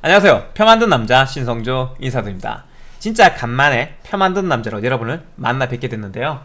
안녕하세요. 표 만든 남자 신성조 인사드립니다. 진짜 간만에 표 만든 남자로 여러분을 만나 뵙게 됐는데요.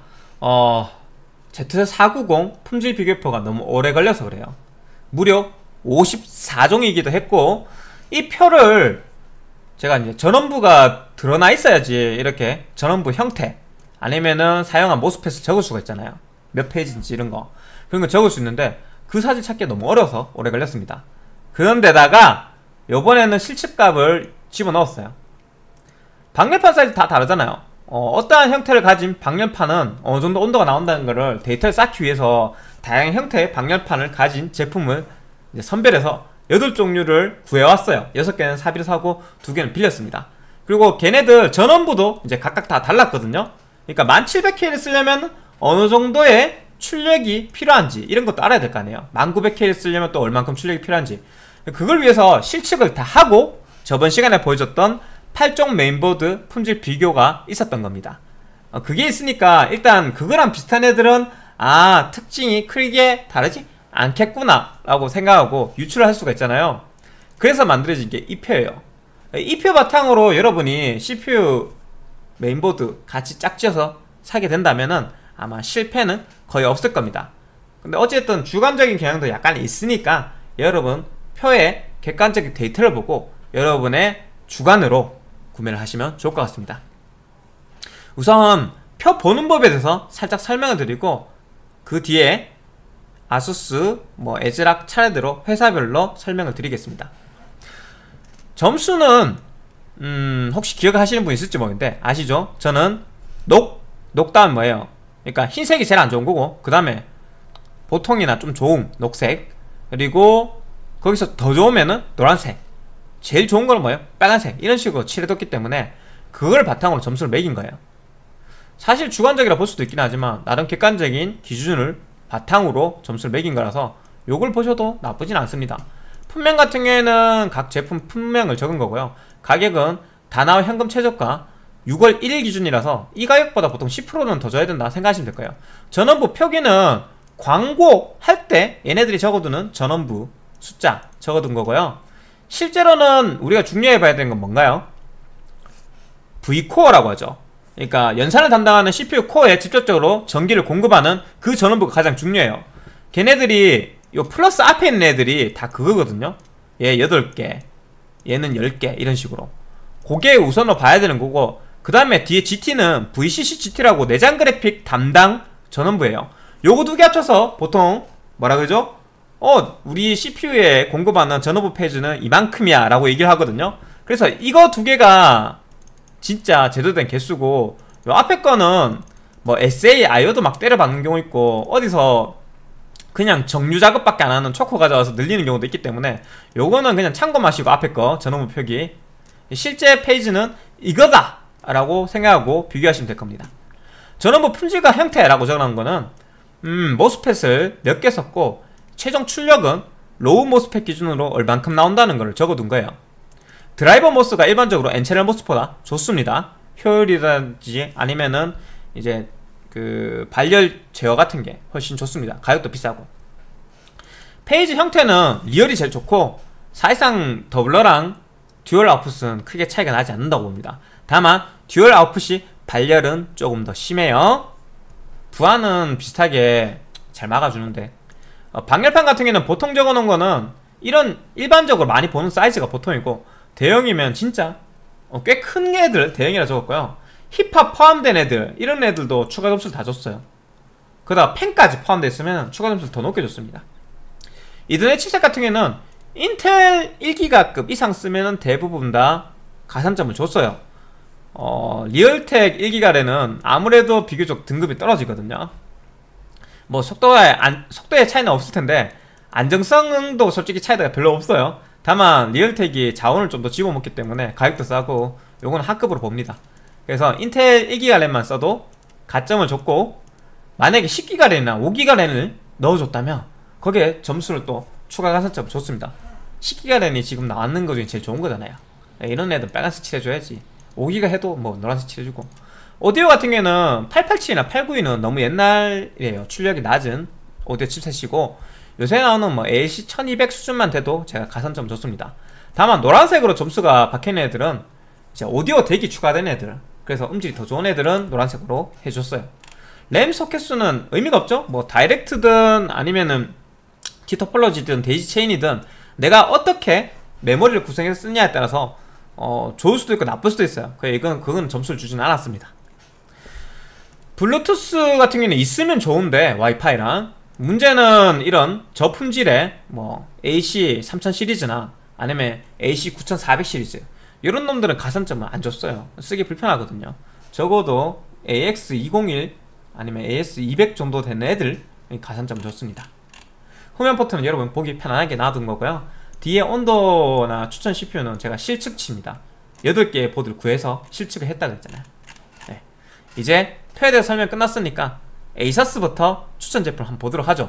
Z490 품질 비교표가 너무 오래 걸려서 그래요. 무려 54종이기도 했고, 이 표를 제가 이제 전원부가 드러나 있어야지 이렇게 전원부 형태 아니면은 사용한 모스펫을 적을 수가 있잖아요. 몇 페이지인지 이런 거, 그런 거 적을 수 있는데 그 사진 찾기가 너무 어려워서 오래 걸렸습니다. 그런데다가 요번에는 실측값을 집어넣었어요. 방열판 사이즈 다 다르잖아요. 어떠한 형태를 가진 방열판은 어느정도 온도가 나온다는 것을 데이터를 쌓기 위해서 다양한 형태의 방열판을 가진 제품을 이제 선별해서 8종류를 구해왔어요. 6개는 사비로 사고 2개는 빌렸습니다. 그리고 걔네들 전원부도 이제 각각 다 달랐거든요. 그러니까 1700K를 쓰려면 어느 정도의 출력이 필요한지 이런 것도 알아야 될 거 아니에요. 1900K를 쓰려면 또 얼만큼 출력이 필요한지, 그걸 위해서 실측을 다 하고 저번 시간에 보여줬던 8종 메인보드 품질 비교가 있었던 겁니다. 그게 있으니까 일단 그거랑 비슷한 애들은 특징이 크게 다르지 않겠구나 라고 생각하고 유출을 할 수가 있잖아요. 그래서 만들어진 게 이 표예요. 이 표 바탕으로 여러분이 CPU 메인보드 같이 짝지어서 사게 된다면은 아마 실패는 거의 없을 겁니다. 근데 어쨌든 주관적인 경향도 약간 있으니까 여러분 표의 객관적인 데이터를 보고 여러분의 주관으로 구매를 하시면 좋을 것 같습니다. 우선 표 보는 법에 대해서 살짝 설명을 드리고 그 뒤에 아수스, 에즈락 차례대로 회사별로 설명을 드리겠습니다. 점수는 혹시 기억하시는 분 있을지 모르겠는데 아시죠? 저는 녹다음 뭐예요? 그러니까 흰색이 제일 안 좋은 거고, 그 다음에 보통이나 좀 좋은 녹색, 그리고 거기서 더 좋으면은 노란색, 제일 좋은 거는 뭐예요? 빨간색, 이런 식으로 칠해뒀기 때문에 그걸 바탕으로 점수를 매긴 거예요. 사실 주관적이라 볼 수도 있긴 하지만 나름 객관적인 기준을 바탕으로 점수를 매긴 거라서 요걸 보셔도 나쁘진 않습니다. 품명 같은 경우에는 각 제품 품명을 적은 거고요. 가격은 다나와 현금 최저가 6월 1일 기준이라서 이 가격보다 보통 10%는 더 줘야 된다 생각하시면 될 거예요. 전원부 표기는 광고 할 때 얘네들이 적어두는 전원부 숫자 적어둔 거고요. 실제로는 우리가 중요해 봐야 되는 건 뭔가요? V코어라고 하죠. 그러니까 연산을 담당하는 CPU 코어에 직접적으로 전기를 공급하는 그 전원부가 가장 중요해요. 걔네들이 요 플러스 앞에 있는 애들이 다 그거거든요. 얘 8개, 얘는 10개, 이런 식으로 그게 우선으로 봐야 되는 거고, 그 다음에 뒤에 GT는 VCC GT라고 내장 그래픽 담당 전원부예요. 요거 두 개 합쳐서 보통 뭐라 그러죠? 우리 CPU에 공급하는 전원부 페이지는 이만큼이야 라고 얘기를 하거든요. 그래서 이거 두 개가 진짜 제대로 된 개수고, 요 앞에 거는 SA, IO도 막 때려박는 경우 있고, 어디서 그냥 정류 작업밖에 안 하는 초코 가져와서 늘리는 경우도 있기 때문에 요거는 그냥 참고 마시고 앞에 거 전원부 표기, 실제 페이지는 이거다 라고 생각하고 비교하시면 될 겁니다. 전원부 품질과 형태라고 적어놓은 거는 모스펫을 몇 개 썼고 최종 출력은 로우 모스펫 기준으로 얼만큼 나온다는 걸 적어둔 거예요. 드라이버 모스가 일반적으로 N채널 모스보다 좋습니다. 효율이라든지 아니면은 이제 그 발열 제어 같은 게 훨씬 좋습니다. 가격도 비싸고. 페이지 형태는 리얼이 제일 좋고 사실상 더블러랑 듀얼 아웃풋은 크게 차이가 나지 않는다고 봅니다. 다만 듀얼 아웃풋이 발열은 조금 더 심해요. 부하는 비슷하게 잘 막아주는데, 방열판 같은 경우는 보통 적어놓은 거는 이런 일반적으로 많이 보는 사이즈가 보통이고, 대형이면 진짜 꽤 큰 애들 대형이라 적었고요. 힙합 포함된 애들, 이런 애들도 추가 점수를 다 줬어요. 그러다가 펜까지 포함되어 있으면 추가 점수를 더 높게 줬습니다. 이더넷 칩셋 같은 경우는 인텔 1기가급 이상 쓰면 대부분 다 가산점을 줬어요. 리얼텍 1기가래는 아무래도 비교적 등급이 떨어지거든요. 속도에 차이는 없을 텐데 안정성도 솔직히 차이가 별로 없어요. 다만 리얼텍이 자원을 좀 더 집어먹기 때문에 가격도 싸고 요거는 하급으로 봅니다. 그래서 인텔 1기가 램만 써도 가점을 줬고, 만약에 10기가 램이나 5기가 램을 넣어줬다면 거기에 점수를 또 추가 가산점을 줬습니다. 10기가 램이 지금 나왔는 것 중에 제일 좋은 거잖아요. 이런 애들 빨간색 칠해줘야지. 5기가 해도 노란색 칠해주고. 오디오 같은 경우에는 887이나 892는 너무 옛날이에요. 출력이 낮은 오디오 칩셋이고, 요새 나오는 AAC 1200 수준만 돼도 제가 가산점 줬습니다. 다만 노란색으로 점수가 박혀있는 애들은 이제 오디오 덱이 추가된 애들, 그래서 음질이 더 좋은 애들은 노란색으로 해줬어요. 램 소켓 수는 의미가 없죠. 뭐 다이렉트든 아니면은 티토폴로지든 데이지 체인이든 내가 어떻게 메모리를 구성해서 쓰냐에 따라서 좋을 수도 있고 나쁠 수도 있어요. 그건 점수를 주진 않았습니다. 블루투스 같은 경우는 있으면 좋은데 와이파이랑 문제는 이런 저품질의 뭐 AC3000 시리즈나 아니면 AC9400 시리즈 이런 놈들은 가산점을 안 줬어요. 쓰기 불편하거든요. 적어도 AX201 아니면 AS200 정도 되는 애들 가산점 줬습니다. 후면 포트는 여러분 보기 편안하게 놔둔 거고요. 뒤에 온도나 추천 CPU는 제가 실측치입니다. 8개의 보드를 구해서 실측을 했다고 했잖아요. 네. 이제 패드 설명 끝났으니까 에이서스부터 추천 제품 한번 보도록 하죠.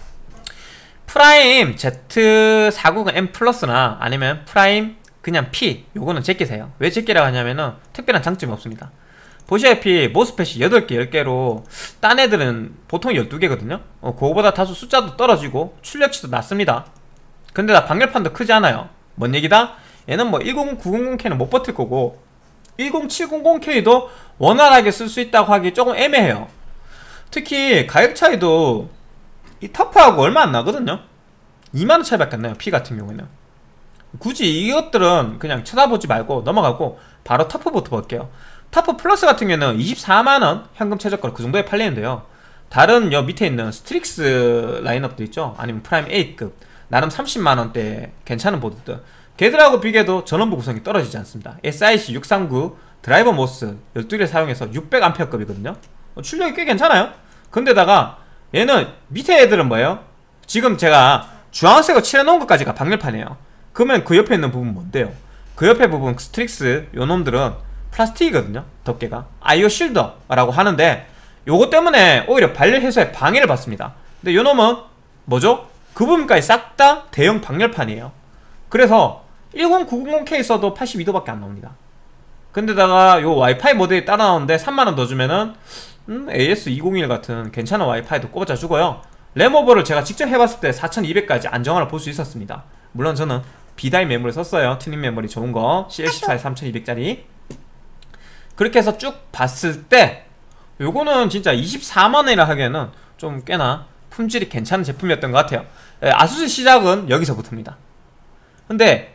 프라임 Z490M 플러스나 아니면 프라임 그냥 P, 요거는 제끼세요. 왜 제끼라고 하냐면은 특별한 장점이 없습니다. 보시다시피 모스펫이 8개, 10개로 딴 애들은 보통 12개거든요 그거보다 다소 숫자도 떨어지고 출력치도 낮습니다. 근데 다 방열판도 크지 않아요. 뭔 얘기다? 얘는 뭐 10900K는 못 버틸 거고 10700K도 원활하게 쓸 수 있다고 하기 조금 애매해요. 특히 가격 차이도 이 터프하고 얼마 안 나거든요. 2만원 차이밖에 안 나요. P 같은 경우에는. 굳이 이것들은 그냥 쳐다보지 말고 넘어가고 바로 터프부터 볼게요. 터프 플러스 같은 경우에는 24만원 현금 최저가로 그 정도에 팔리는데요. 다른 여 밑에 있는 스트릭스 라인업도 있죠. 아니면 프라임 8급 나름 30만원대 괜찮은 보드들, 걔들하고 비교해도 전원부 구성이 떨어지지 않습니다. SIC639 드라이버 모스 12개를 사용해서 600A급이거든요 출력이 꽤 괜찮아요. 근데다가 얘는 밑에 애들은 뭐예요? 지금 제가 주황색으로 칠해놓은 것까지가 방열판이에요. 그러면 그 옆에 있는 부분 뭔데요? 그 옆에 부분 스트릭스 요놈들은 플라스틱이거든요. 덮개가 IO 실더라고 하는데 요거 때문에 오히려 발열 해소에 방해를 받습니다. 근데 요놈은 뭐죠? 그 부분까지 싹 다 대형 방열판이에요. 그래서 10900K 써도 82도밖에 안 나옵니다. 근데다가 요 와이파이 모델이 따라 나오는데 3만원 더 주면은 AS201 같은 괜찮은 와이파이도 꽂아주고요. 램오버를 제가 직접 해봤을 때 4200까지 안정화를 볼 수 있었습니다. 물론 저는 비다이 메모리 썼어요. 튜닝 메모리 좋은거 CL14에 3200짜리. 그렇게 해서 쭉 봤을 때 요거는 진짜 24만원이라 하기에는 좀 꽤나 품질이 괜찮은 제품이었던 것 같아요. 아수스 시작은 여기서부터입니다. 근데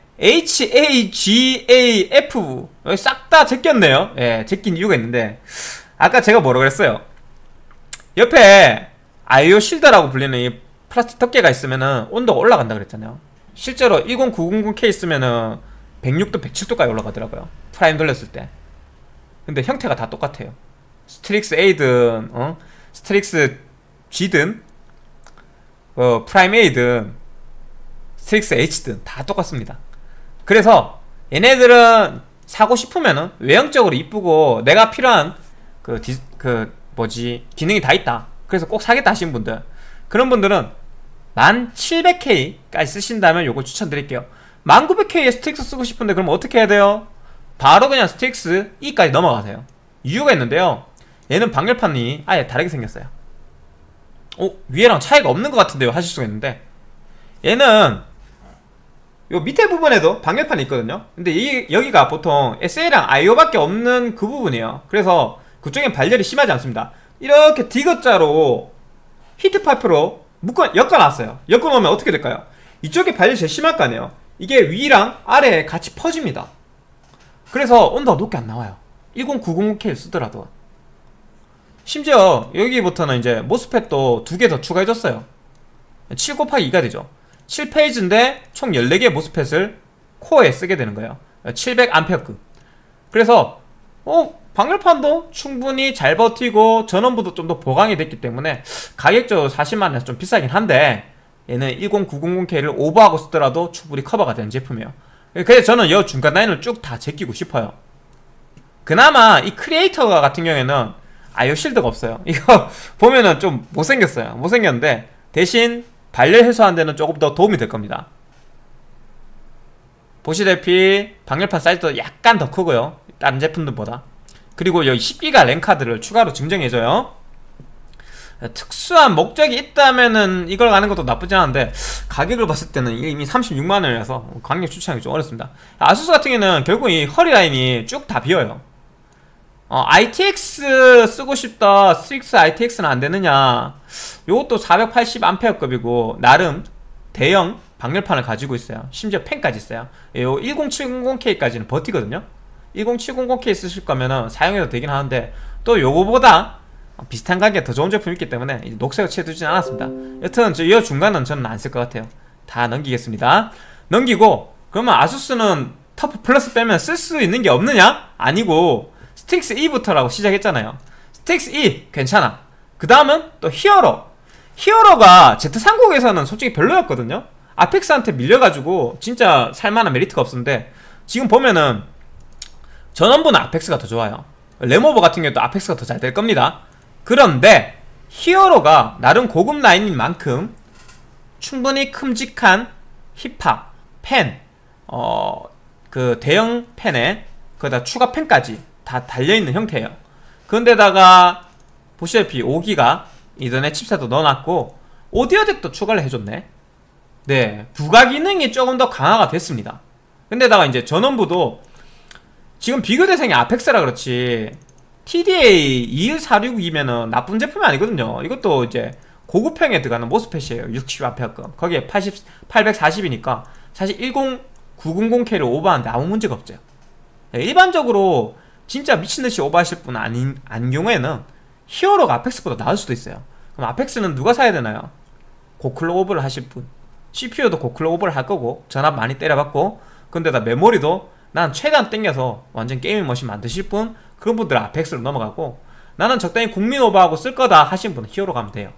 HAGAF 여기 싹 다 제꼈네요. 예, 제낀 이유가 있는데 아까 제가 뭐라고 그랬어요? 옆에 IO 실드라고 불리는 이 플라스틱 덮개가 있으면은 온도가 올라간다 그랬잖아요. 실제로 10900K 있으면은 106도, 107도까지 올라가더라고요. 프라임 돌렸을 때. 근데 형태가 다 똑같아요. 스트릭스 A든 스트릭스 G든 프라임 A든 스트릭스 H든 다 똑같습니다. 그래서 얘네들은 사고 싶으면은 외형적으로 이쁘고 내가 필요한 기능이 다 있다. 그래서 꼭 사겠다 하신 분들, 그런 분들은 1700K까지 쓰신다면 요거 추천드릴게요. 1900K에 스틱스 쓰고 싶은데 그럼 어떻게 해야 돼요? 바로 그냥 스틱스 E까지 넘어가세요. 이유가 있는데요, 얘는 방열판이 아예 다르게 생겼어요. 위에랑 차이가 없는 것 같은데요 하실 수가 있는데, 얘는 요 밑에 부분에도 방열판이 있거든요. 근데 여기가 보통 SA랑 IO밖에 없는 그 부분이에요. 그래서 그쪽엔 발열이 심하지 않습니다. 이렇게 D자로 히트파이프로 엮어놨어요. 엮어놓으면 어떻게 될까요? 이쪽에 발열이 제일 심할 거 아니에요. 이게 위랑 아래에 같이 퍼집니다. 그래서 온도가 높게 안 나와요. 10900K를 쓰더라도. 심지어 여기부터는 이제 모스펫도 2개 더 추가해줬어요. 7 곱하기 2가 되죠. 7페이지인데 총 14개의 모스펫을 코어에 쓰게 되는 거예요. 700A급. 그래서 방열판도 충분히 잘 버티고 전원부도 좀 더 보강이 됐기 때문에 가격적으로 40만원에서 좀 비싸긴 한데, 얘는 10900K를 오버하고 쓰더라도 충분히 커버가 되는 제품이에요. 그래서 저는 이 중간 라인을 쭉 다 제끼고 싶어요. 그나마 이 크리에이터 같은 경우에는 IO 실드가 없어요. 이거 보면은 좀 못생겼어요. 못생겼는데 대신 발열 해소하는 데는 조금 더 도움이 될 겁니다. 보시다시피 방열판 사이즈도 약간 더 크고요, 다른 제품들보다. 그리고 여기 10기가 램 카드를 추가로 증정해줘요. 특수한 목적이 있다면은 이걸 가는 것도 나쁘지 않은데 가격을 봤을 때는 이미 36만원이라서 강력 추천하기 좀 어렵습니다. 아수스 같은 경우는 결국 이 허리 라인이 쭉 다 비어요. ITX 쓰고 싶다, 스틱스 ITX는 안 되느냐. 요것도 480A급이고 나름 대형 방열판을 가지고 있어요. 심지어 펜까지 있어요. 요 10700K까지는 버티거든요. 10700K 쓰실 거면은 사용해도 되긴 하는데 또 요거보다 비슷한 가격에 더 좋은 제품이 있기 때문에 이제 녹색을 채두진 않았습니다. 여튼 이 중간은 저는 안 쓸 것 같아요. 다 넘기겠습니다. 넘기고 그러면 아수스는 터프 플러스 빼면 쓸 수 있는 게 없느냐? 아니고 스틱스 E부터라고 시작했잖아요. 스틱스 E 괜찮아. 그 다음은 또 히어로. 히어로가 Z30에서는 솔직히 별로였거든요. 아펙스한테 밀려가지고 진짜 살만한 메리트가 없었는데 지금 보면은 전원부는 아펙스가 더 좋아요. 램오버 같은 경우도 아펙스가 더 잘 될 겁니다. 그런데 히어로가 나름 고급 라인인 만큼 충분히 큼직한 힙합, 펜, 그 대형 펜에 거기다 추가 펜까지 다 달려있는 형태예요. 그런데다가 보시다시피 5기가 이더넷 칩셋도 넣어놨고 오디오 덱도 추가를 해줬네. 네, 부가 기능이 조금 더 강화가 됐습니다. 근데다가 이제 전원부도 지금 비교 대상이 아펙스라 그렇지 TDA 21466이면은 나쁜 제품이 아니거든요. 이것도 이제 고급형에 들어가는 모스펫이에요. 60A급. 거기에 840이니까 사실 10900K를 오버하는데 아무 문제가 없죠. 일반적으로 진짜 미친듯이 오버하실 분 아닌 경우에는 히어로가 아펙스보다 나을 수도 있어요. 그럼 아펙스는 누가 사야 되나요? 고클럭 오버를 하실 분. CPU도 고클럭 오버를 할 거고 전압 많이 때려받고 근데다 메모리도 난 최대한 땡겨서 완전 게이밍 머신 만드실 분, 그런 분들은 아펙스로 넘어가고 나는 적당히 국민 오버하고 쓸 거다 하신 분은 히어로 가면 돼요.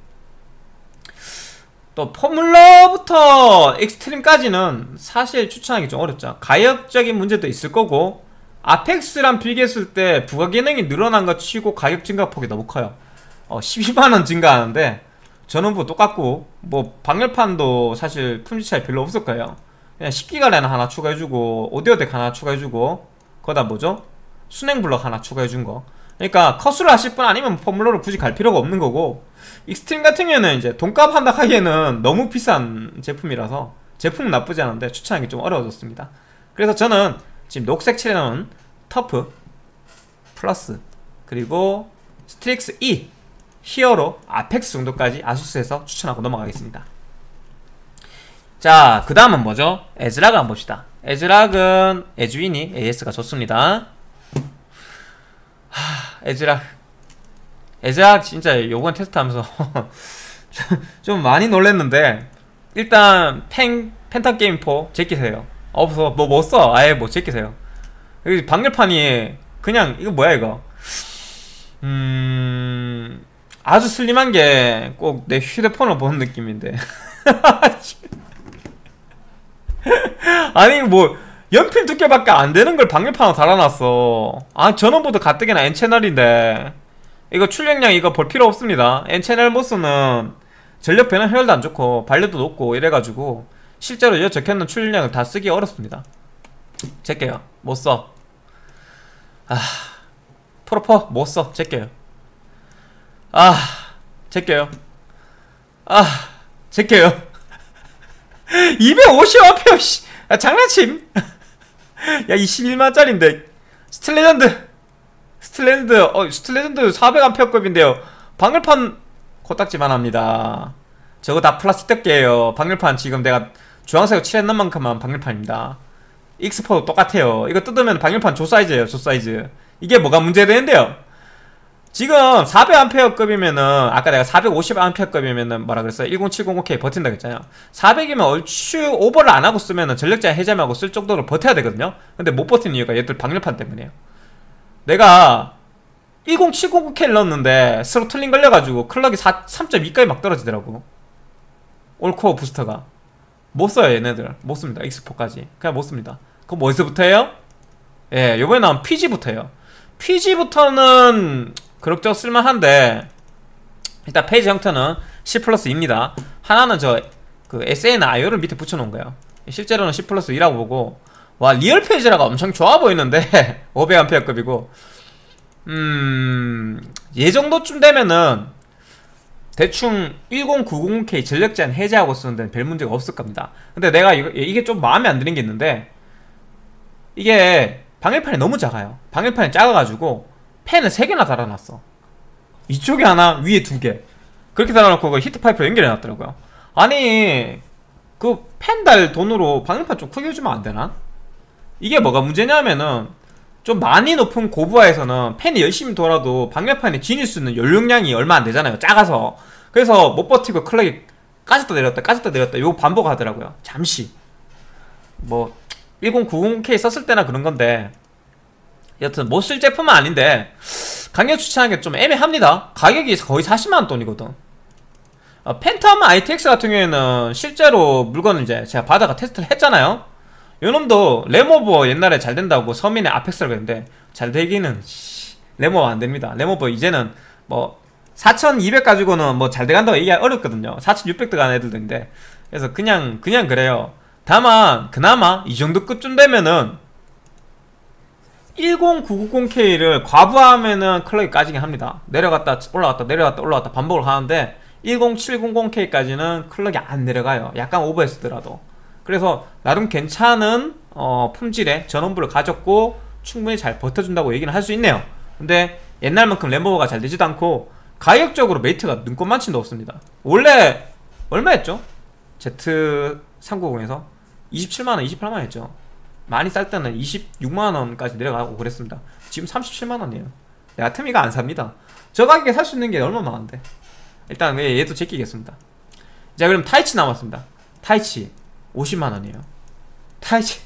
또 포뮬러부터 익스트림까지는 사실 추천하기 좀 어렵죠. 가격적인 문제도 있을 거고 아펙스랑 비교했을 때 부가 기능이 늘어난 것 치고 가격 증가폭이 너무 커요. 12만원 증가하는데 전원부 똑같고 뭐 방열판도 사실 품질 차이 별로 없을 거예요. 그냥 10기가 랜 하나 추가해주고 오디오덱 하나 추가해주고 거기다 뭐죠? 순행 블럭 하나 추가해준거. 그러니까 컷으로 하실 분 아니면 포뮬러로 굳이 갈 필요가 없는 거고 익스트림 같은 경우에는 이제 돈값 한다 하기에는 너무 비싼 제품이라서 제품은 나쁘지 않은데 추천하기 좀 어려워졌습니다. 그래서 저는 지금 녹색 칠해놓은 터프 플러스 그리고 스트릭스 E 히어로 아펙스 정도까지 아수스에서 추천하고 넘어가겠습니다. 자, 그 다음은 뭐죠? 에즈락을 한번 봅시다. 에즈락은 에즈윈이 AS가 좋습니다. 에즈락 진짜 요번 테스트하면서 좀 많이 놀랬는데 일단 펜타 게임4 제끼세요. 없어 뭐 못 써. 아예 뭐 제끼세요. 여기 방열판이 그냥 이거 뭐야 이거 아주 슬림한 게 꼭 내 휴대폰을 보는 느낌인데 아니 뭐 연필 두께밖에 안 되는 걸 방열판으로 달아놨어. 아 전원보드 가뜩이나 N채널인데 이거 출력량 이거 볼 필요 없습니다. N채널 모스는 전력 변화 효율도 안 좋고 발열도 높고 이래가지고 실제로 여기 적혀있는 출력량을 다 쓰기 어렵습니다. 제껴요. 못써. 프로퍼 못써. 제껴요. 제껴요. 제껴요. 250A 씨. 장난침. 야 21만짜린데 스틸레전드 스틸레전드 400A급인데요 방열판 코딱지만 합니다. 저거 다 플라스틱 덮개예요. 방열판 지금 내가 주황색으로 칠해놓은 만큼만 방열판입니다. 익스포도 똑같아요. 이거 뜯으면 방열판 조 사이즈예요. 조 사이즈. 이게 뭐가 문제되는데요. 지금 400A급이면은 아까 내가 450A급이면은 뭐라 그랬어요? 10700K 버틴다 그랬잖아요. 400이면 얼추 오버를 안 하고 쓰면은 전력자의 해제하고 쓸 정도로 버텨야 되거든요. 근데 못 버티는 이유가 얘들 방열판 때문이에요. 내가 10700K를 넣었는데 스로틀링 걸려가지고 클럭이 3.2까지 막 떨어지더라고. 올코어 부스터가 못 써요. 얘네들 못 씁니다. X4까지 그냥 못 씁니다. 그럼 뭐 어디서부터 해요? 예, 요번에 나온 PG부터예요. PG부터는 그럭저럭 쓸만한데 일단 페이지 형태는 C+2입니다. 하나는 그 SA나 IO를 밑에 붙여놓은 거예요. 실제로는 C+2라고 보고 와 리얼 페이지라가 엄청 좋아 보이는데 500A급이고 얘 정도쯤 되면은 대충 1090K 전력 제한 해제하고 쓰는 데는 별 문제가 없을 겁니다. 근데 내가 이게 좀 마음에 안 드는 게 있는데, 이게 방열판이 너무 작아요. 방열판이 작아가지고 팬을 3개나 달아놨어. 이쪽에 하나, 위에 2개. 그렇게 달아놓고 그 히트파이프로 연결해놨더라고요. 아니, 그 팬 달 돈으로 방열판 좀 크게 해주면 안 되나? 이게 뭐가 문제냐면은, 좀 많이 높은 고부하에서는 팬이 열심히 돌아도 방열판이 지닐 수 있는 연료량이 얼마 안 되잖아요. 작아서. 그래서 못 버티고 클럭이 까졌다 내렸다 까졌다 내렸다 요거 반복하더라고요. 잠시. 뭐 1090K 썼을 때나 그런 건데, 여튼 못 쓸 제품은 아닌데 강력 추천하는 게 좀 애매합니다. 가격이 거의 40만원 돈이거든. 팬텀 ITX 같은 경우에는 실제로 물건을 이제 제가 받아가 테스트를 했잖아요. 요놈도 램오버 옛날에 잘 된다고 서민의 아펙스라고 했는데, 잘 되기는 램오버 안 됩니다. 램오버 이제는 뭐 4200 가지고는 뭐 잘 돼간다고 얘기하기 어렵거든요. 4600 들어가는 애들도 있는데, 그래서 그냥 그래요. 다만 그나마 이 정도 급쯤 되면은 10990K를 과부하면은 클럭이 까지긴 합니다. 내려갔다 올라갔다 내려갔다 올라갔다 반복을 하는데, 10700K까지는 클럭이 안 내려가요. 약간 오버했더라도. 그래서 나름 괜찮은 품질의 전원부를 가졌고 충분히 잘 버텨준다고 얘기는 할 수 있네요. 근데 옛날만큼 램오버가 잘 되지도 않고 가격적으로 메이트가 눈꽃만치도 없습니다. 원래 얼마였죠? Z390에서 27만원 28만원 했죠. 많이 쌀 때는 26만원까지 내려가고 그랬습니다. 지금 37만원이에요 내가 틈이가 안 삽니다. 저 가격에 살 수 있는 게 얼마나 많은데. 일단 얘도 제끼겠습니다. 자, 그럼 타이치 남았습니다. 타이치 50만원이에요 타이치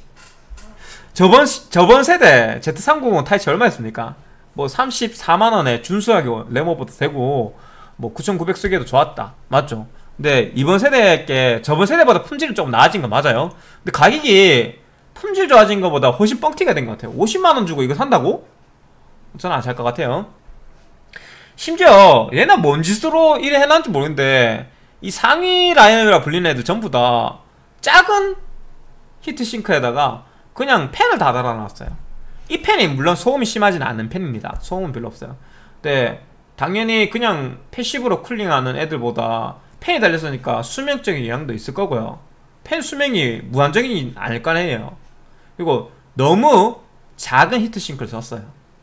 저번 세대 Z390 타이치 얼마였습니까? 뭐 34만원에 준수하게 램오버도 되고 뭐 9900 쓰기에도 좋았다, 맞죠? 근데 이번 세대 게 저번 세대보다 품질이 조금 나아진 건 맞아요. 근데 가격이 품질 좋아진 것보다 훨씬 뻥튀기가 된 것 같아요. 50만원 주고 이거 산다고? 저는 안 살 것 같아요. 심지어 얘는 뭔 짓으로 이래 해놨는지 모르겠는데, 이 상위 라인이라 불리는 애들 전부 다 작은 히트싱크에다가 그냥 팬을 다 달아놨어요. 이 팬이 물론 소음이 심하진 않은 팬입니다. 소음은 별로 없어요. 근데 당연히 그냥 패시브로 쿨링하는 애들보다 팬이 달렸으니까 수명적인 영향도 있을 거고요. 팬 수명이 무한적이진 않을 거 아니에요. 그리고 너무 작은 히트싱크를 썼어요.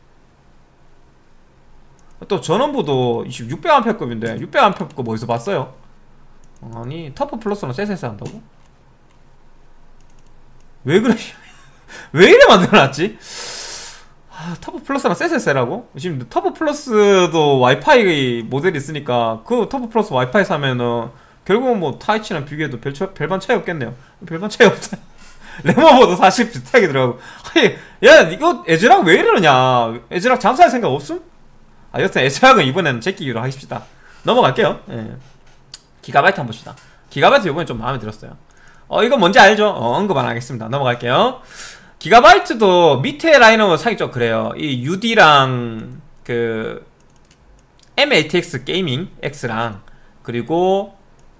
또 전원부도 600A급인데 600A급 어디서 봤어요? 아니, 터프 플러스는 쎄쎄쎄 한다고? 왜 그래? 왜 이래 만들어놨지? 터프 플러스랑 쎄쎄쎄라고? 지금 터프 플러스도 와이파이 모델이 있으니까 그 터프 플러스 와이파이 사면은 결국은 뭐 타이치랑 비교해도 별반 차이 없겠네요. 별반 차이 없어요. 램오버도 사실 비슷하게 들어가고. 아니, 야, 이거 에즈락 왜 이러냐? 에즈락 장사할 생각 없음? 여튼 에즈락은 이번에는 제끼기로 하십시다. 넘어갈게요. 예. 기가바이트 한번 봅시다. 기가바이트 이번에 좀 마음에 들었어요. 이거 뭔지 알죠? 언급 안 하겠습니다. 넘어갈게요. 기가바이트도 밑에 라인업을 사기 좀 그래요. 이 UD랑 그 MATX 게이밍 X랑 그리고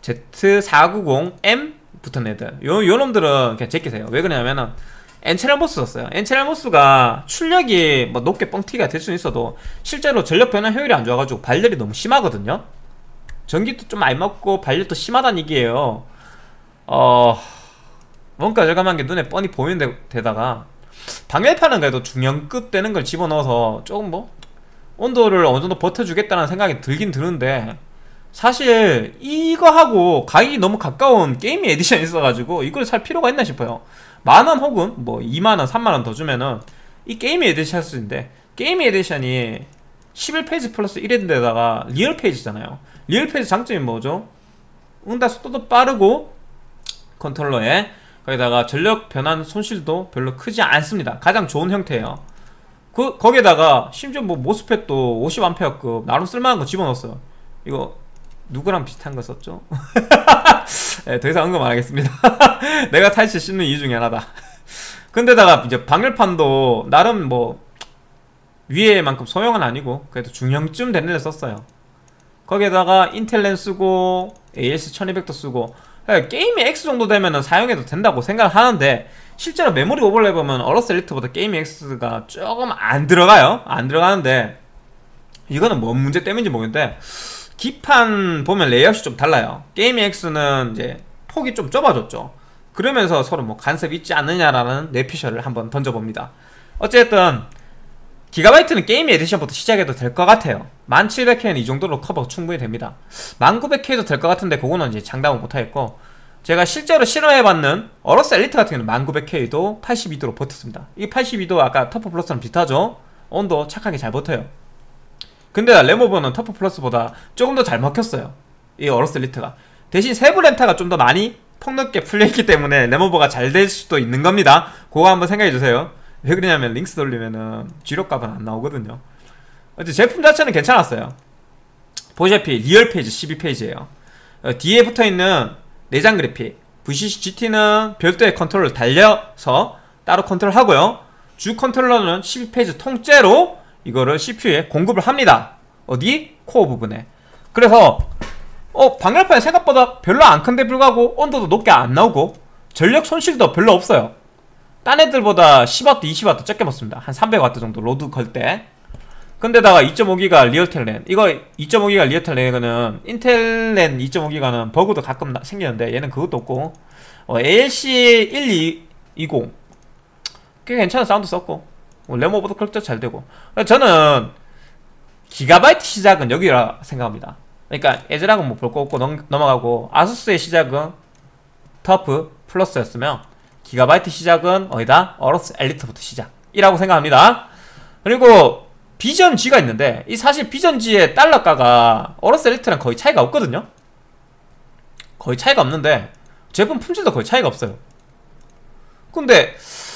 Z490M 붙은 애들, 요 놈들은 그냥 제끼세요. 왜 그러냐면은 엔체널 모스 썼어요. 엔체널 모스가 출력이 뭐 높게 뻥튀기가 될 수는 있어도 실제로 전력 변화 효율이 안 좋아가지고 발열이 너무 심하거든요. 전기도 좀 많이 먹고 발열도 심하다는 얘기예요. 원가 절감한 게 눈에 뻔히 보이는 데다가 방열판은 그래도 중형급 되는 걸 집어넣어서 조금 뭐 온도를 어느 정도 버텨주겠다는 생각이 들긴 드는데, 사실 이거하고 가격이 너무 가까운 게이밍 에디션이 있어가지고 이걸 살 필요가 있나 싶어요. 만원 혹은 뭐 2만원 3만원 더 주면은 이 게이밍 에디션 할 수 있는데, 게이밍 에디션이 11페이지 플러스 1인데다가 리얼 페이지잖아요. 리얼 페이지 장점이 뭐죠? 응답 속도도 빠르고 컨트롤러에 거기다가 전력 변환 손실도 별로 크지 않습니다. 가장 좋은 형태예요. 거기에다가 심지어 뭐 모스펫도 50A급 나름 쓸만한 거 집어넣었어요. 이거 누구랑 비슷한 거 썼죠? 네, 더 이상 언급 안 하겠습니다. 내가 타이치 씹는 이유 중에 하나다. 근데다가 이제 방열판도 나름 뭐 위에만큼 소형은 아니고 그래도 중형쯤 되는 데 썼어요. 거기에다가 인텔렌 쓰고 AS 1200도 쓰고, 게임이 X 정도 되면은 사용해도 된다고 생각을 하는데, 실제로 메모리 오버레이 보면 어러스 엘리트보다 게임이 X가 조금 안 들어가요. 안 들어가는데 이거는 뭔 문제 때문인지 모르겠는데 기판 보면 레이아웃이 좀 달라요. 게이밍 X는 이제 폭이 좀 좁아졌죠. 그러면서 서로 뭐 간섭이 있지 않느냐라는 뇌피셜을 한번 던져봅니다. 어쨌든 기가바이트는 게임 에디션부터 시작해도 될 것 같아요. 1700K는 이 정도로 커버 충분히 됩니다. 1900K도 될 것 같은데 그거는 이제 장담은 못하겠고, 제가 실제로 실험해봤는 어로스 엘리트 같은 경우는 1900K도 82도로 버텼습니다. 이 82도 아까 터프 플러스랑 비슷하죠? 온도 착하게 잘 버텨요. 근데 레모버는 터프 플러스보다 조금 더 잘 먹혔어요, 이 어로스 엘리트가. 대신 세부 렌타가 좀 더 많이 폭넓게 풀려있기 때문에 레모버가 잘 될 수도 있는 겁니다. 그거 한번 생각해주세요. 왜 그러냐면 링스 돌리면은 주력값은 안 나오거든요. 어째 제품 자체는 괜찮았어요. 보시다시피 리얼 페이지 12페이지에요 뒤에 붙어있는 내장 그래픽 VCC GT는 별도의 컨트롤을 달려서 따로 컨트롤하고요, 주 컨트롤러는 12페이지 통째로 이거를 CPU에 공급을 합니다. 어디? 코어 부분에. 그래서 방열판이 생각보다 별로 안 큰데 불구하고 온도도 높게 안 나오고 전력 손실도 별로 없어요. 딴 애들보다 10W, 20W 적게 먹습니다. 한 300W 정도 로드 걸 때. 근데다가 2.5기가 리얼텔 이거 2.5기가 리얼텔 랜은 인텔 랜 2.5기가는 버그도 가끔 생기는데 얘는 그것도 없고, ALC 1220 꽤 괜찮은 사운드 썼고, 레모버도 그렇게 잘 되고. 저는 기가바이트 시작은 여기라 생각합니다. 그러니까 에즈락은 뭐 볼 거 없고 넘어가고, 아수스의 시작은 터프 플러스였으면 기가바이트 시작은 어디다? 어로스 엘리트부터 시작이라고 생각합니다. 그리고 비전 G가 있는데, 이 사실 비전 G의 달러가가 어로스 엘리트랑 거의 차이가 없거든요. 거의 차이가 없는데 제품 품질도 거의 차이가 없어요. 근데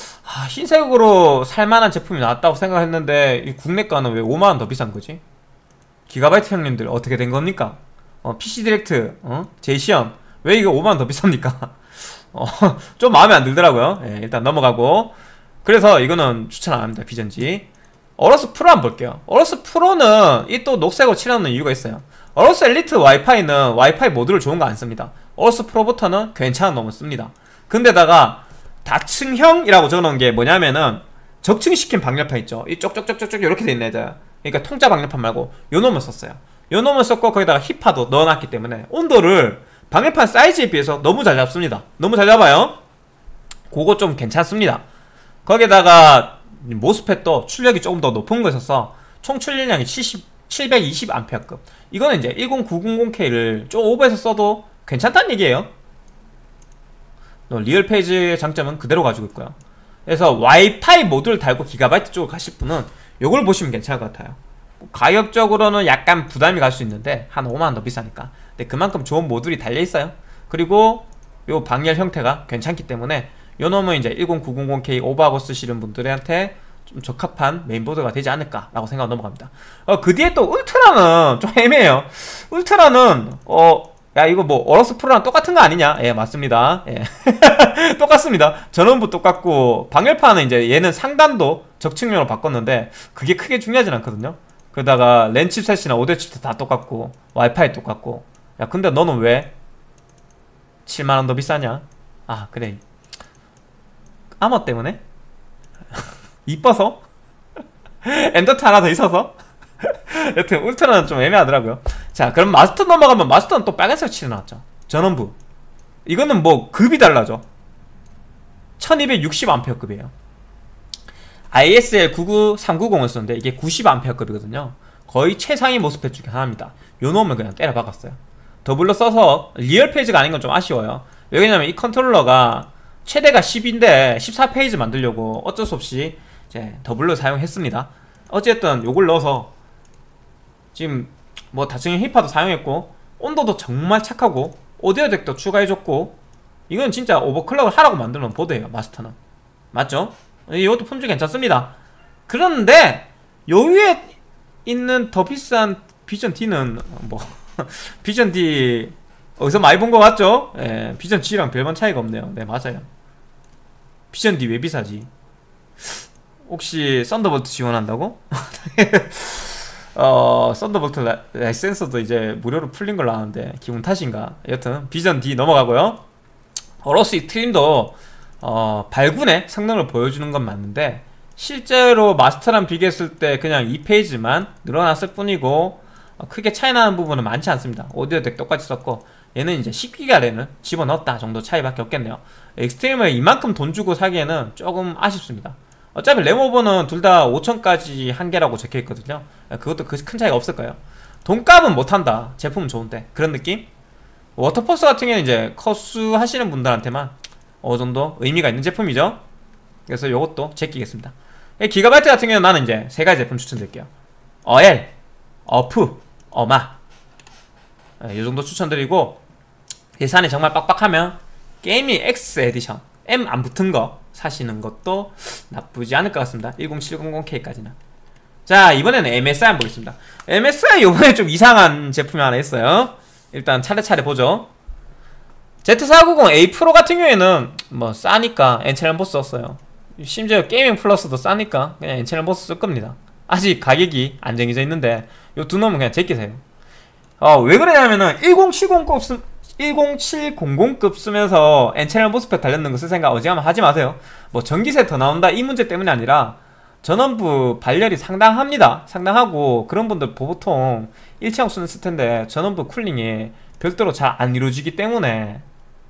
흰색으로 살만한 제품이 나왔다고 생각했는데 이 국내가는 왜 5만원 더 비싼 거지? 기가바이트 형님들 어떻게 된 겁니까? PC 디렉트, 제이시언 왜 이게 5만원 더 비쌉니까? 좀 마음에 안 들더라고요. 예, 일단 넘어가고. 그래서 이거는 추천 안 합니다, 비전지. 어로스 프로 한번 볼게요. 어로스 프로는 이 또 녹색으로 칠하는 이유가 있어요. 어로스 엘리트 와이파이는 와이파이 모듈을 좋은 거 안 씁니다. 어로스 프로부터는 괜찮은 놈을 씁니다. 근데다가 다층형이라고 적어놓은 게 뭐냐면은 적층시킨 방열판 있죠. 이 쪽쪽쪽쪽쪽 이렇게 돼 있는 애들. 그러니까 통짜 방열판 말고 요 놈을 썼어요. 요 놈을 썼고 거기다가 힙화도 넣어놨기 때문에 온도를 방열판 사이즈에 비해서 너무 잘 잡습니다. 너무 잘 잡아요. 그거 좀 괜찮습니다. 거기다가 모스펫도 출력이 조금 더 높은 거 있어서 총 출력량이 720A급. 이거는 이제 10900K를 좀 오버해서 써도 괜찮다는 얘기예요. 리얼 페이지의 장점은 그대로 가지고 있고요. 그래서 와이파이 모듈 달고 기가바이트 쪽으로 가실 분은 요걸 보시면 괜찮을 것 같아요. 가격적으로는 약간 부담이 갈 수 있는데 한 5만원 더 비싸니까. 근데 그만큼 좋은 모듈이 달려있어요. 그리고 요 방열 형태가 괜찮기 때문에 요 놈은 이제 10900K 오버하고 쓰시는 분들한테 좀 적합한 메인보드가 되지 않을까라고 생각하고 넘어갑니다. 그 뒤에 또 울트라는 좀 애매해요. 울트라는 야 이거 뭐 어로스 프로랑 똑같은 거 아니냐? 예, 맞습니다. 예. 똑같습니다. 전원부 똑같고 방열판은 이제 얘는 상단도 적층용으로 바꿨는데 그게 크게 중요하진 않거든요. 그러다가 랜 칩셋이나 오디오 칩셋 다 똑같고 와이파이 똑같고. 야 근데 너는 왜 7만원 더 비싸냐? 아 그래, 아머 때문에? 이뻐서? 엔더트 하나 더 있어서? 여튼 울트라는 좀 애매하더라고요. 자 그럼 마스터 넘어가면 마스터는 또 빨간색 칠해 나왔죠. 전원부 이거는 뭐 급이 달라져. 1260A급이에요 ISL 99390을 쓰는데 이게 90A급이거든요 거의 최상위 모스펫 중에 하나입니다. 요 놈을 그냥 때려 박았어요. 더블로 써서 리얼 페이지가 아닌 건 좀 아쉬워요. 왜냐면 이 컨트롤러가 최대가 10인데 14페이지 만들려고 어쩔 수 없이 이제 더블로 사용했습니다. 어쨌든 요걸 넣어서 지금 뭐 다층형 힙화도 사용했고 온도도 정말 착하고 오디오 덱도 추가해줬고 이건 진짜 오버클럭을 하라고 만드는 보드예요. 마스터는 맞죠? 이것도 품질 괜찮습니다. 그런데 요 위에 있는 더 비싼 비전 D는 뭐 비전 D 어디서 많이 본 거 같죠? 예, 비전 G랑 별반 차이가 없네요. 네 맞아요. 비전 D 왜 비싸지? 혹시 썬더볼트 지원한다고? 썬더볼트 라이센서도 이제 무료로 풀린 걸로 아는데 기분 탓인가? 여튼 비전 D 넘어가고요. 어로스 트림도 발군의 성능을 보여주는 건 맞는데 실제로 마스터랑 비교했을 때 그냥 2페이지만 늘어났을 뿐이고 크게 차이 나는 부분은 많지 않습니다. 오디오 덱 똑같이 썼고 얘는 이제 10기가 랜을 집어넣었다 정도 차이밖에 없겠네요. 익스트림을 이만큼 돈 주고 사기에는 조금 아쉽습니다. 어차피 램오버는 둘 다 5000까지 한 개라고 적혀있거든요. 그것도 큰 차이가 없을 거예요. 돈값은 못한다, 제품은 좋은데, 그런 느낌? 워터포스 같은 경우는 이제 커수 하시는 분들한테만 어느정도 의미가 있는 제품이죠. 그래서 요것도 제끼겠습니다. 기가바이트 같은 경우는 나는 이제 세 가지 제품 추천드릴게요. 어엘, 어프, 어마. 이 정도 추천드리고, 예산이 정말 빡빡하면 게이밍 X 에디션 M 안 붙은 거 사시는 것도 나쁘지 않을 것 같습니다. 10700K까지는. 자, 이번에는 MSI 한번 보겠습니다. MSI 이번에 좀 이상한 제품이 하나 있어요. 일단 차례차례 보죠. Z490A 프로 같은 경우에는 뭐 싸니까 엔체널 보스 썼어요. 심지어 게이밍 플러스도 싸니까 그냥 엔체널 보스 쓸 겁니다. 아직 가격이 안 정해져 있는데 요 두 놈은 그냥 제끼세요. 왜 그러냐면은 1070급 쓰면서 N채널 모스펫 달렸는 거 쓸 생각 어지간하면 하지 마세요. 뭐 전기세 더 나온다 이 문제 때문이 아니라 전원부 발열이 상당합니다. 상당하고 그런 분들 보통 일체형 쓰는 텐데 전원부 쿨링이 별도로 잘 안 이루어지기 때문에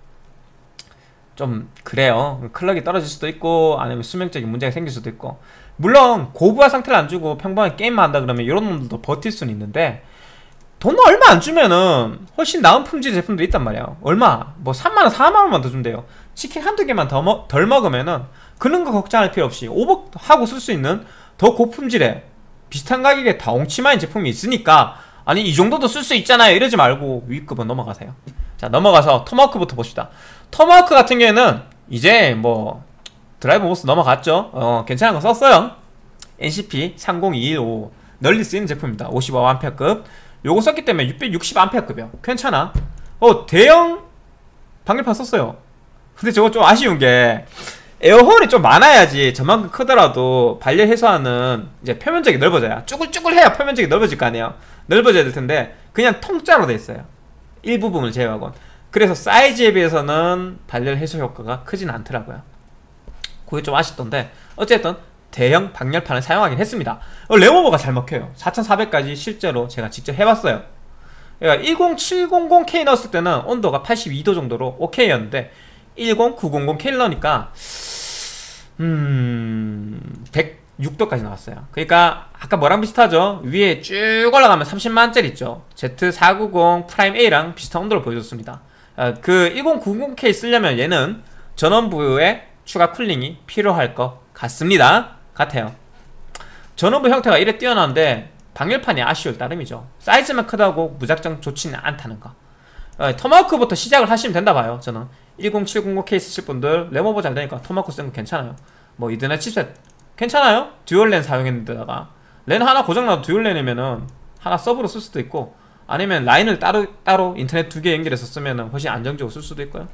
좀 그래요. 클럭이 떨어질 수도 있고 아니면 수명적인 문제가 생길 수도 있고, 물론 고부하 상태를 안 주고 평범하게 게임만 한다 그러면 이런 놈들도 버틸 수는 있는데 돈 얼마 안 주면은 훨씬 나은 품질 제품도 있단 말이야. 얼마? 뭐 3만원, 4만원만 더 준대요. 치킨 한두 개만 덜 먹으면은 그런 거 걱정할 필요 없이 오버하고 쓸 수 있는 더 고품질의 비슷한 가격에 다 옹치마인 제품이 있으니까, 아니 이 정도도 쓸 수 있잖아요 이러지 말고 위급은 넘어가세요. 자, 넘어가서 토마호크부터 봅시다. 토마호크 같은 경우에는 이제 뭐 드라이버 보스 넘어갔죠. 괜찮은 거 썼어요. NCP 30215 널리 쓰이는 제품입니다. 55A급 요거 썼기 때문에 660A급이요. 괜찮아. 대형 방열판 썼어요. 근데 저거 좀 아쉬운 게 에어홀이 좀 많아야지 저만큼 크더라도 발열 해소하는 이제 표면적이 넓어져야, 쭈글쭈글해야 표면적이 넓어질 거 아니에요. 넓어져야 될 텐데 그냥 통짜로 돼 있어요. 일부분을 제외하곤. 그래서 사이즈에 비해서는 발열 해소 효과가 크진 않더라고요. 그게 좀 아쉽던데 어쨌든 대형 방열판을 사용하긴 했습니다. 램오버가 잘 먹혀요. 4400까지 실제로 제가 직접 해봤어요. 그러니까 10700K 넣었을 때는 온도가 82도 정도로 오케이였는데 10900K 넣으니까 106도까지 나왔어요. 그러니까 아까 뭐랑 비슷하죠? 위에 쭉 올라가면 30만원짜리 있죠. Z490 프라임 A랑 비슷한 온도를 보여줬습니다. 그 1090K 쓰려면 얘는 전원부에 추가 쿨링이 필요할 것 같아요. 전원부 형태가 이래 뛰어난데 방열판이 아쉬울 따름이죠. 사이즈만 크다고 무작정 좋지는 않다는 거. 토마호크부터 시작을 하시면 된다 봐요. 저는 10700K 쓰실 분들 램오버 잘 되니까 토마호크 쓰는 거 괜찮아요. 뭐 이더넷 칩셋 괜찮아요. 듀얼랜 사용했는데다가 랜 하나 고장나도 듀얼랜이면은 하나 서브로 쓸 수도 있고, 아니면 라인을 따로 인터넷 두 개 연결해서 쓰면은 훨씬 안정적으로 쓸 수도 있고요.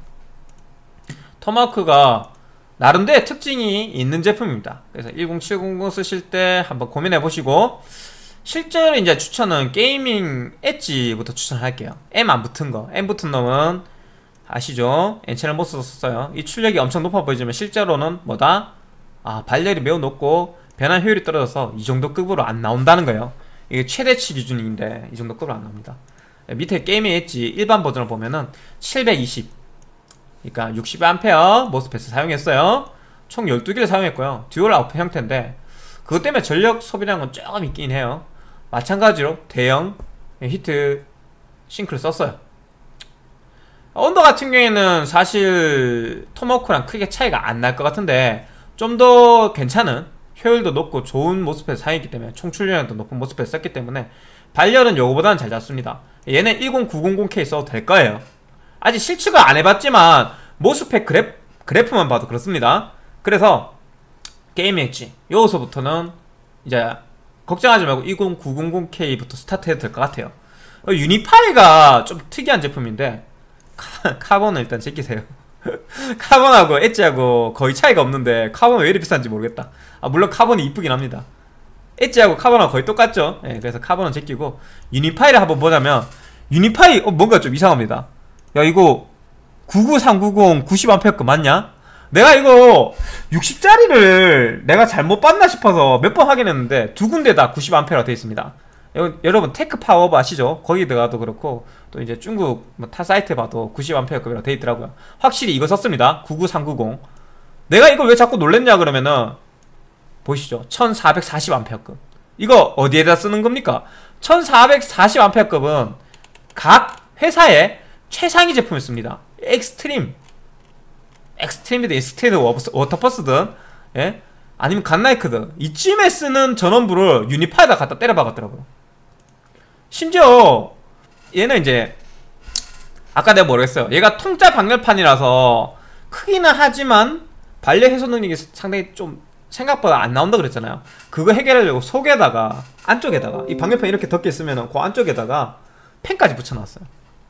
토마호크가 나름대로 특징이 있는 제품입니다. 그래서 10700 쓰실 때 한번 고민해 보시고, 실제로 이제 추천은 게이밍 엣지부터 추천할게요. M 안 붙은 거. M 붙은 놈은 아시죠? N채널 모스 썼어요. 이 출력이 엄청 높아 보이지만 실제로는 뭐다? 발열이 매우 높고 변환 효율이 떨어져서 이 정도 급으로 안 나온다는 거예요. 이게 최대치 기준인데 이 정도 급으로 안 나옵니다. 밑에 게이밍 엣지 일반 버전을 보면은 720, 그러니까 60A 모스펫을 사용했어요. 총 12개를 사용했고요. 듀얼 아웃풋 형태인데 그것 때문에 전력 소비량은 조금 있긴 해요. 마찬가지로 대형 히트 싱크를 썼어요. 온도 같은 경우에는 사실 토마호크랑 크게 차이가 안 날 것 같은데 좀 더 괜찮은, 효율도 높고 좋은 모스펫을 사용했기 때문에, 총출력량도 높은 모스펫을 썼기 때문에 발열은 요거보다는 잘 잡습니다. 얘는 10900K 써도 될 거예요. 아직 실측을 안 해봤지만 모스펫 그래프만 봐도 그렇습니다. 그래서 게임 엣지 여기서부터는 이제 걱정하지 말고 10900K부터 스타트 해도 될 것 같아요. 유니파이가 좀 특이한 제품인데 카본은 일단 제끼세요. 카본하고 엣지하고 거의 차이가 없는데 카본은 왜 이렇게 비싼지 모르겠다. 물론 카본이 이쁘긴 합니다. 엣지하고 카본하고 거의 똑같죠. 그래서 카본은 제끼고 유니파이를 한번 보자면 유니파이 뭔가 좀 이상합니다. 야, 이거 99390 90A 맞냐? 내가 이거 60짜리를 내가 잘못 봤나 싶어서 몇 번 확인했는데 두 군데 다 90A가 되어 있습니다. 여러분 테크 파워업 아시죠? 거기 들어가도 그렇고 또 이제 중국 뭐 타 사이트 봐도 90A급이라고 돼 있더라고요. 확실히 이거 썼습니다. 99390. 내가 이걸 왜 자꾸 놀랬냐 그러면은 보시죠. 1440A급. 이거 어디에다 쓰는 겁니까? 1440A급은 각 회사의 최상위 제품을 씁니다. 엑스트림이든 익스트리드 워터퍼스든, 예? 아니면 갓나이크든 이쯤에 쓰는 전원부를 유니파에다 갖다 때려 박았더라고요. 심지어 얘는 이제 아까 내가 뭐라 했어요. 얘가 통짜 방열판이라서 크기는 하지만 발열 해소 능력이 상당히 좀 생각보다 안 나온다 그랬잖아요. 그거 해결하려고 속에다가 안쪽에다가 이 방열판 이렇게 덮개 쓰면은 그 안쪽에다가 팬까지 붙여놨어요.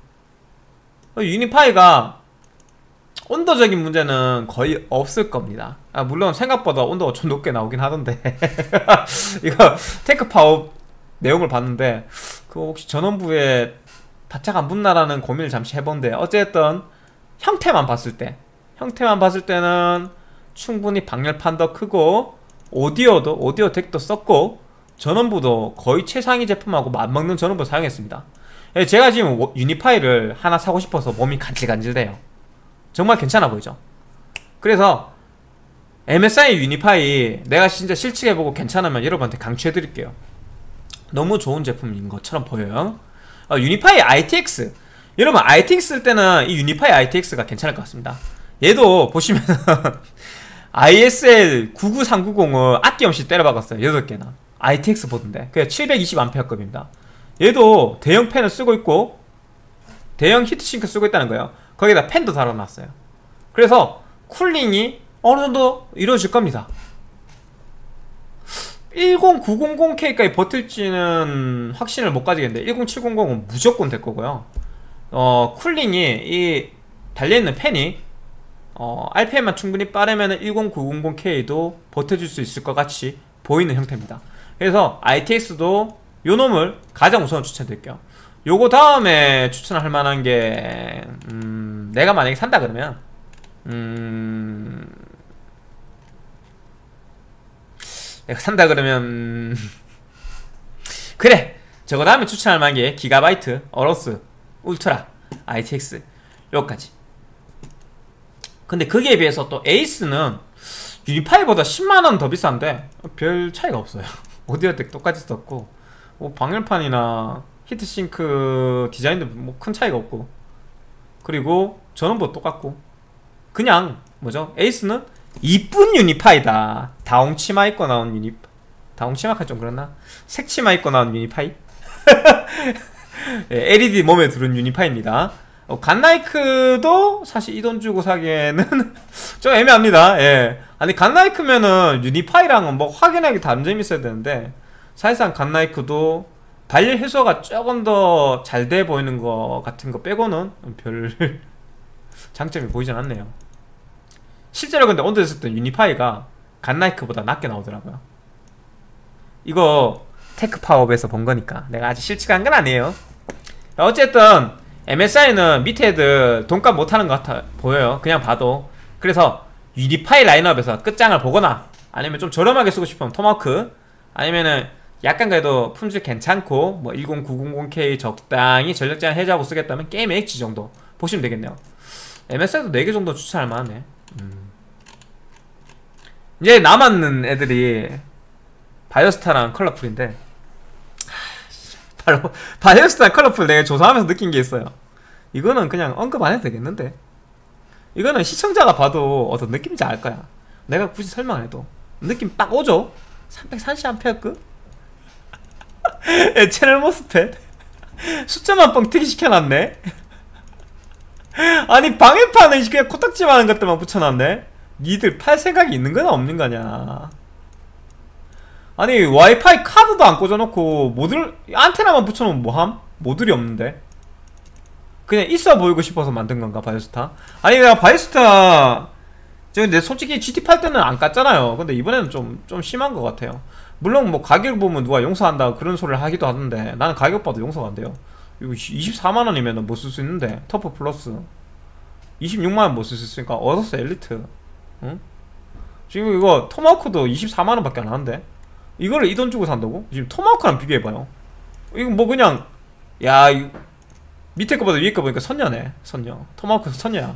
유니파이가 온도적인 문제는 거의 없을 겁니다. 물론 생각보다 온도가 좀 높게 나오긴 하던데 이거 테크 파워 내용을 봤는데 그거 혹시 전원부에 바짝 안 붙나라는 고민을 잠시 해본데 어쨌든 형태만 봤을 때는 충분히 방열판도 크고 오디오 덱도 썼고 전원부도 거의 최상위 제품하고 맞먹는 전원부 사용했습니다. 제가 지금 유니파이를 하나 사고 싶어서 몸이 간질간질돼요. 정말 괜찮아 보이죠? 그래서 MSI 유니파이 내가 진짜 실측해보고 괜찮으면 여러분한테 강추해드릴게요. 너무 좋은 제품인 것처럼 보여요. 유니파이 ITX, 여러분 ITX 쓸 때는 이 유니파이 ITX가 괜찮을 것 같습니다. 얘도 보시면 ISL 99390을 아낌없이 때려박았어요. 8개나 ITX 보드인데 그게 720A급입니다 얘도 대형 팬을 쓰고 있고 대형 히트싱크 쓰고 있다는 거예요. 거기다 팬도 달아놨어요. 그래서 쿨링이 어느정도 이루어질 겁니다. 10900K까지 버틸지는 확신을 못 가지겠는데 10700은 무조건 될 거고요. 쿨링이 이 달려있는 팬이 RPM만 충분히 빠르면 10900K도 버텨줄 수 있을 것 같이 보이는 형태입니다. 그래서 ITX도 요 놈을 가장 우선 추천드릴게요. 요거 다음에 추천할 만한 게 내가 만약에 산다 그러면 그래 저거 다음에 추천할 만한 게 기가바이트 어로스 울트라 ITX 요까지. 근데 거기에 비해서 또 에이스는 유니파이보다 10만원 더 비싼데 별 차이가 없어요. 오디오 덱 똑같이 썼고 뭐 방열판이나 히트싱크 디자인도 뭐 큰 차이가 없고 그리고 전원부 똑같고 그냥 뭐죠? 에이스는 이쁜 유니파이다. 다홍치마 입고 나온 다홍치마가 좀 그렇나? 색치마 입고 나온 유니파이? 예, LED 몸에 두른 유니파이입니다. 갓나이크도 사실 이 돈 주고 사기에는 좀 애매합니다. 예. 아니 갓나이크면은 유니파이랑은 뭐 확연하게 다른 점이 있어야 되는데 사실상 갓나이크도 발열 해소가 조금 더 잘 돼 보이는 거 같은 거 빼고는 별 장점이 보이진 않네요. 실제로 근데 온도에서 때 유니파이가 갓나이크보다 낮게 나오더라고요. 이거 테크 파워업에서 본 거니까 내가 아직 실측한 건 아니에요. 어쨌든 MSI는 밑에 애들 돈값 못하는 것 같아 보여요. 그냥 봐도. 그래서 유니파이 라인업에서 끝장을 보거나 아니면 좀 저렴하게 쓰고 싶으면 토마호크 아니면은 약간 그래도 품질 괜찮고 뭐 10900K 적당히 전력 제한 해제하고 쓰겠다면 게임 엣지 정도 보시면 되겠네요. MSI도 4개 정도 추천할 만하네. 이제 남았는 애들이 바이오스타랑 컬러풀인데 바로 바이오스타 컬러풀 내가 조사하면서 느낀 게 있어요. 이거는 그냥 언급 안 해도 되겠는데 이거는 시청자가 봐도 어떤 느낌인지 알 거야. 내가 굳이 설명 안 해도 느낌 딱 오죠? 330A급? 채널 모스펫 숫자만 뻥튀기 시켜놨네. 아니 방해판은 그냥 코딱지 많은 것들만 붙여놨네. 니들 팔 생각이 있는 거냐 없는 거냐. 아니 와이파이 카드도 안 꽂아놓고 모듈 안테나만 붙여놓으면 뭐함? 모듈이 없는데 그냥 있어 보이고 싶어서 만든 건가 바이오스타? 아니 내가 바이오스타 근데 솔직히 GT8 때는 안 깠잖아요. 근데 이번에는 좀 심한 것 같아요. 물론 뭐 가격 보면 누가 용서한다 그런 소리를 하기도 하던데 나는 가격 봐도 용서가 안 돼요. 이거 24만원이면 뭐 쓸 수 있는데 터프 플러스 26만원 뭐 쓸 수 있으니까 어서스 엘리트. 응? 지금 이거 토마호크도 24만원 밖에 안 하는데 이거를 이 돈 주고 산다고? 지금 토마호크랑 비교해봐요. 이거 뭐 그냥 야 이거 밑에 거보다 위에 거 보니까 선녀네. 선녀. 토마호크 선녀야.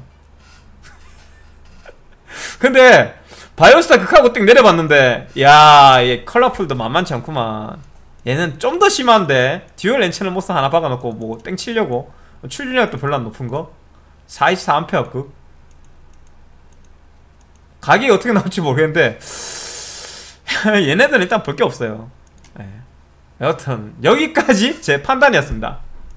근데 바이오스타 극하고 띵 내려봤는데 야 얘 컬러풀도 만만치 않구만. 얘는 좀 더 심한데 듀얼 엔체널 모스 하나 박아놓고 뭐 땡 치려고. 출력도 별로 안 높은거 44A 급. 가격이 어떻게 나올지 모르겠는데 얘네들은 일단 볼 게 없어요. 네. 여하튼 여기까지 제 판단이었습니다.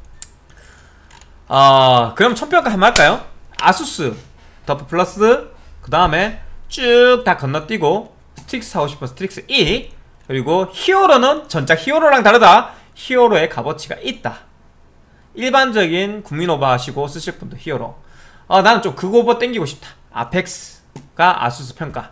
그럼 총평가 한번 할까요? 아수스 더프 플러스, 그 다음에 쭉 다 건너뛰고 스틱스 사고 싶은 스틱스 E, 그리고 히어로는 전작 히어로랑 다르다. 히어로의 값어치가 있다. 일반적인 국민 오버 하시고 쓰실 분도 히어로. 나는 좀 그거 오버 땡기고 싶다. 아펙스가 아수스 평가.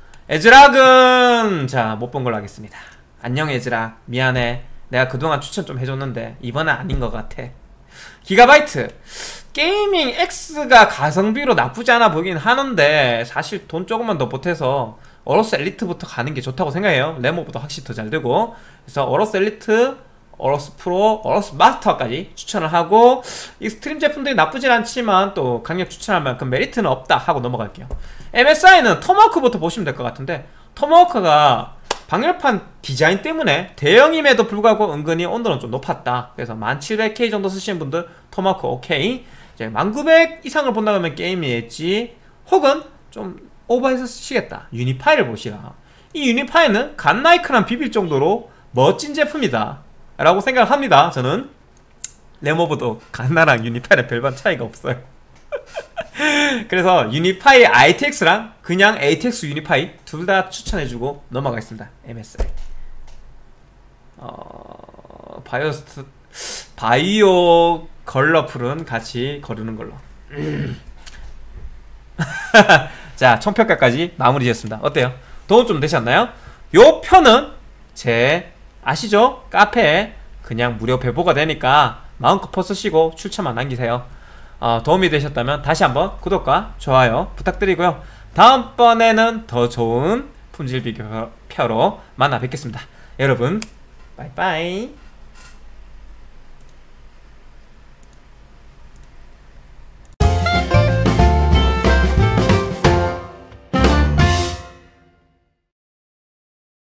에즈락은 자 못 본 걸로 하겠습니다. 안녕 에즈락, 미안해. 내가 그동안 추천 좀 해줬는데 이번엔 아닌 것 같아. 기가바이트 게이밍 X가 가성비로 나쁘지 않아 보긴 하는데 사실 돈 조금만 더 보태서 어로스 엘리트부터 가는 게 좋다고 생각해요. 레모보다 확실히 더 잘 되고. 그래서 어로스 엘리트, 어로스 프로, 어로스 마스터까지 추천을 하고, 이 스트림 제품들이 나쁘진 않지만 또 강력 추천할 만큼 메리트는 없다 하고 넘어갈게요. MSI는 토마호크부터 보시면 될 것 같은데, 토마호크가 방열판 디자인 때문에 대형임에도 불구하고 은근히 온도는 좀 높았다. 그래서 1700K 정도 쓰시는 분들 토마호크 오케이. 이제 1900 이상을 본다 그러면 게임이 엣지, 혹은 좀 오버해서 쓰시겠다, 유니파이를 보시라. 이 유니파이는 갓나이크랑 비빌 정도로 멋진 제품이다 라고 생각을 합니다. 저는 레모브도 갓나랑 유니파이랑 별반 차이가 없어요. 그래서 유니파이 ITX랑 그냥 ATX 유니파이 둘 다 추천해주고 넘어가겠습니다. MSI 바이오 걸러풀은 같이 거르는 걸로. 자, 총평가까지 마무리 지었습니다. 어때요? 도움 좀 되셨나요? 요 편은 제 아시죠? 카페에 그냥 무료 배포가 되니까 마음껏 퍼 쓰시고 출처만 남기세요. 도움이 되셨다면 다시 한번 구독과 좋아요 부탁드리고요. 다음번에는 더 좋은 품질 비교표로 만나 뵙겠습니다. 여러분 빠이빠이.